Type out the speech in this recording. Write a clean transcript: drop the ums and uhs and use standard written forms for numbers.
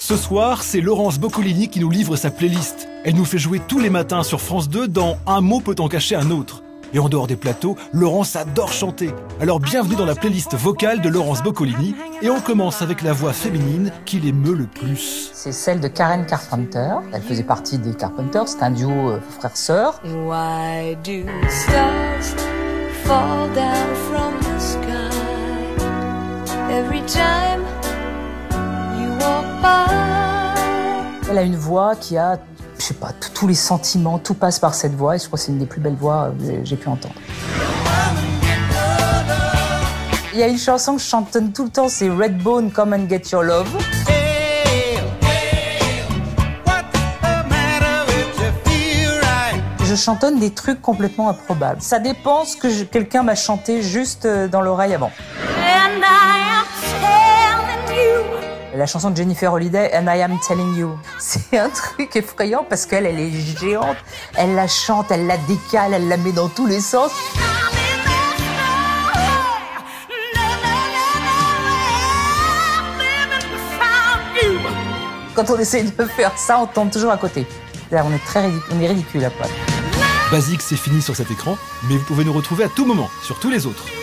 Ce soir, c'est Laurence Boccolini qui nous livre sa playlist. Elle nous fait jouer tous les matins sur France 2 dans Un mot peut en cacher un autre. Et en dehors des plateaux, Laurence adore chanter. Alors bienvenue dans la playlist vocale de Laurence Boccolini. Et on commence avec la voix féminine qui l'émeut le plus. C'est celle de Karen Carpenter. Elle faisait partie des Carpenters, c'est un duo frère-sœur. Why do stars fall down from the sky every time you walk by? Elle a une voix qui a, je sais pas, tous les sentiments, tout passe par cette voix et je crois que c'est une des plus belles voix que j'ai pu entendre. Il y a une chanson que je chantonne tout le temps, c'est Redbone, Come and Get Your Love. Je chantonne des trucs complètement improbables. Ça dépend ce que quelqu'un m'a chanté juste dans l'oreille avant. And I am telling you. La chanson de Jennifer Holliday, And I Am Telling You. C'est un truc effrayant parce qu'elle est géante. Elle la chante, elle la décale, elle la met dans tous les sens. Quand on essaye de faire ça, on tombe toujours à côté. Là, on est ridicule à poil. Basique, c'est fini sur cet écran, mais vous pouvez nous retrouver à tout moment sur tous les autres.